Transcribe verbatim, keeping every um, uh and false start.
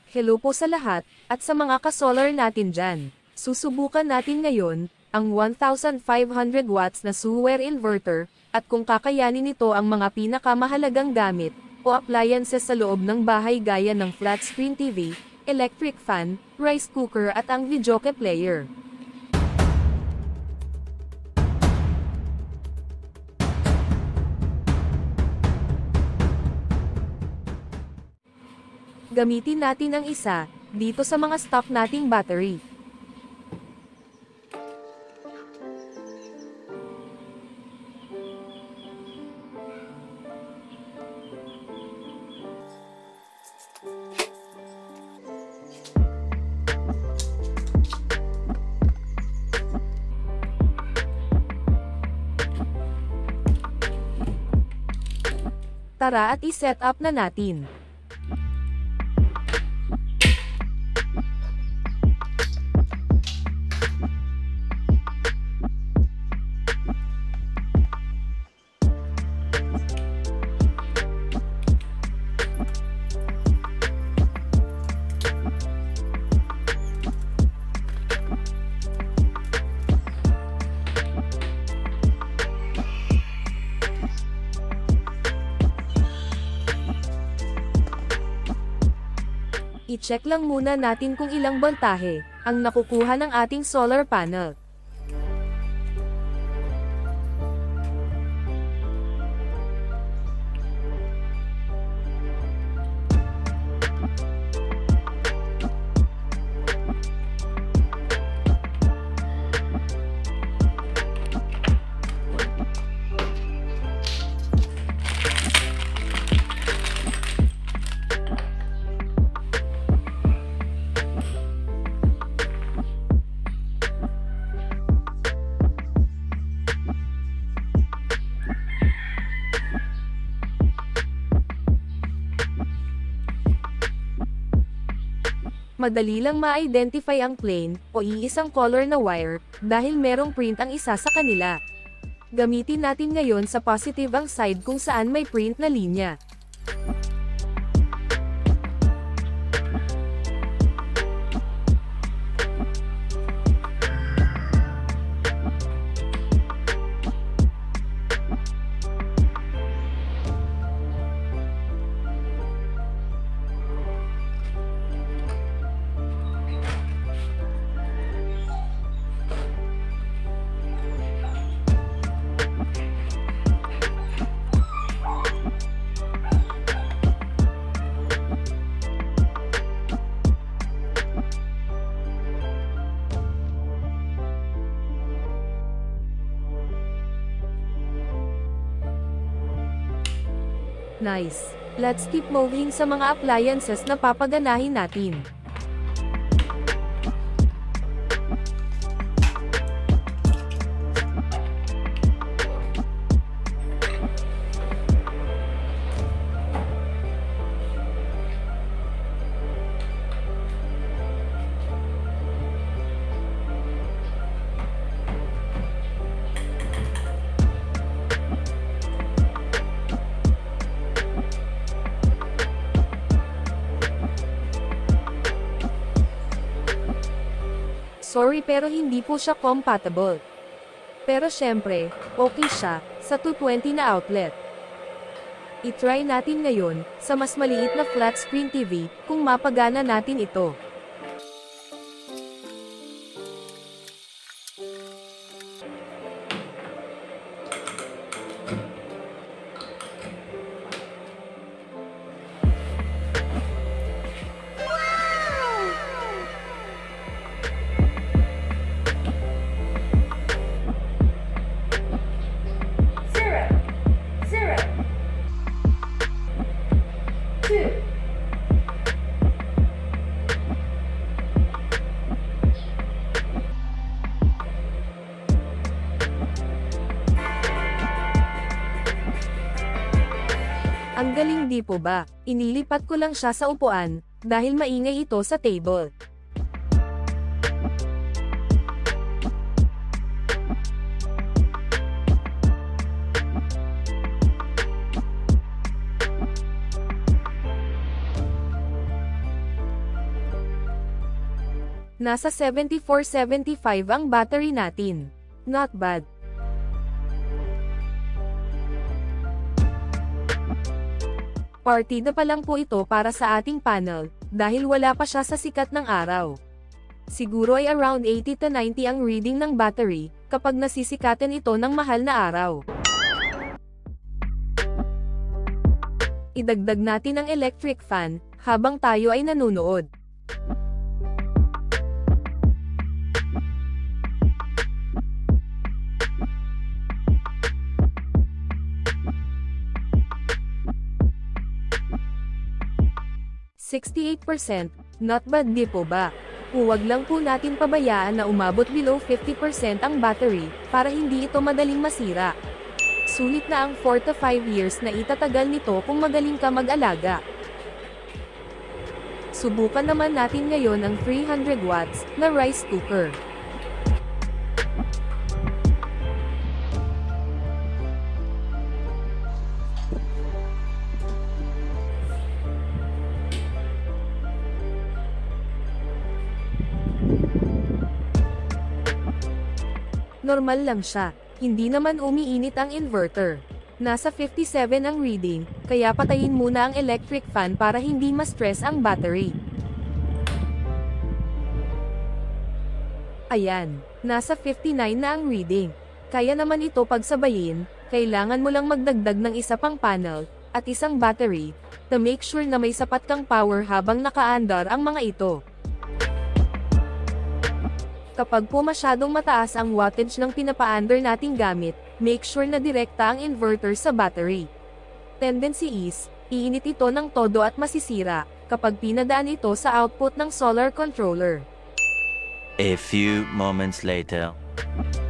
Hello po sa lahat, at sa mga ka-solar natin dyan. Susubukan natin ngayon, ang one thousand five hundred watts na Suware inverter, at kung kakayanin nito ang mga pinakamahalagang gamit, o appliances sa loob ng bahay gaya ng flat screen T V, electric fan, rice cooker at ang videoke player. Gamitin natin ang isa, dito sa mga stock nating battery. Tara at i-set up na natin. I-check lang muna natin kung ilang boltahe ang nakukuha ng ating solar panel. Madali lang ma-identify ang plain o iisang color na wire dahil merong print ang isa sa kanila. Gamitin natin ngayon sa positive ang side kung saan may print na linya. Nice. Let's keep moving sa mga appliances na papaganahin natin. Sorry pero hindi po siya compatible. Pero syempre, okay siya, sa two twenty na outlet. I-try natin ngayon, sa mas maliit na flat screen T V, kung mapagana natin ito. Ang galing di po ba? Inilipat ko lang siya sa upuan, dahil maingay ito sa table. Nasa seventy-four seventy-five ang battery natin. Not bad. Partida pa lang po ito para sa ating panel, dahil wala pa siya sa sikat ng araw. Siguro ay around eighty to ninety ang reading ng battery, kapag nasisikatan ito ng mahal na araw. Idagdag natin ang electric fan, habang tayo ay nanunood. sixty-eight percent, not bad di po ba? Huwag lang po natin pabayaan na umabot below fifty percent ang battery, para hindi ito madaling masira. Sulit na ang four to five years na itatagal nito kung magaling ka mag-alaga. Subukan naman natin ngayon ang three hundred watts na rice cooker. Normal lang siya, hindi naman umiinit ang inverter. Nasa fifty-seven ang reading, kaya patayin muna ang electric fan para hindi ma-stress ang battery. Ayan, nasa fifty-nine na ang reading. Kaya naman ito pagsabayin, kailangan mo lang magdagdag ng isa pang panel, at isang battery, to make sure na may sapat kang power habang nakaandar ang mga ito. Kapag po masyadong mataas ang wattage ng pinapa-under nating gamit, make sure na direkta ang inverter sa battery. Tendency is, iinit ito ng todo at masisira, kapag pinadaan ito sa output ng solar controller. A few moments later.